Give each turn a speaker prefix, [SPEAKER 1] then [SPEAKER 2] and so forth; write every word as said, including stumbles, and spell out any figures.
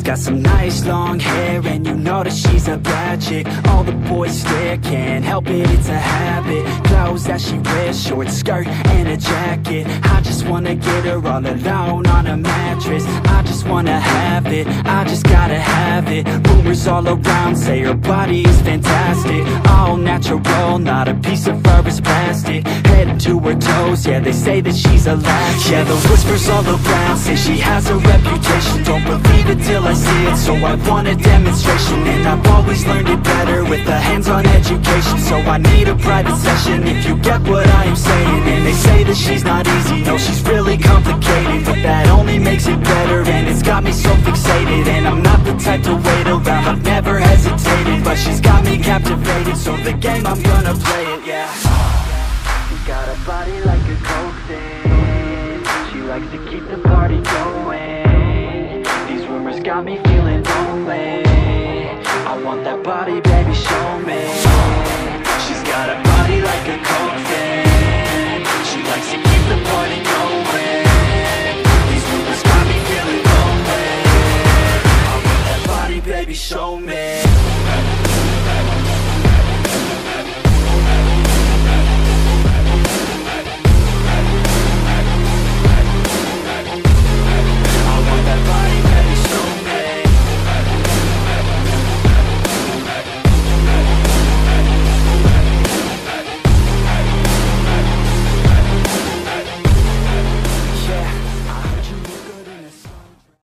[SPEAKER 1] got some nice long hair, and you know that she's a bad chick. All the boys stare, can't help it, it's a habit. Clothes that she wears, short skirt and a jacket. I just wanna get her all alone on a mattress. I just wanna have it, I just gotta have it. Rumors all around say her body is fantastic. All natural, not a piece of fur is plastic. Head to her toes, yeah, they say that she's a latch. Yeah, the whispers all around say she has a reputation. Don't believe it till I see it, so I want a demonstration. And I've always learned it better with a hands-on education. So I need a private session if you get what I am saying. And they say that she's not easy, no, she's really complicated. But that only makes it better, and it's got me so fixated. And I'm not the type to wait around, I've never hesitated. But she's got me captivated, so the game, I'm gonna play it, yeah. You got a body like a coke thing. She likes to keep the party going. These rumors got me feeling lonely. I want that body, baby, show me. She's got a body like a coke thing. She likes to keep the party going. These rumors got me feeling lonely. I want that body, baby, show me.